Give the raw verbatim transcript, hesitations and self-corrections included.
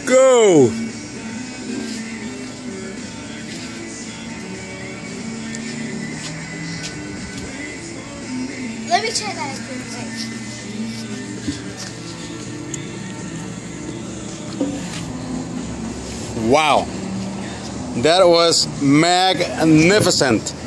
Go! Let me try that again. Wow, that was magnificent.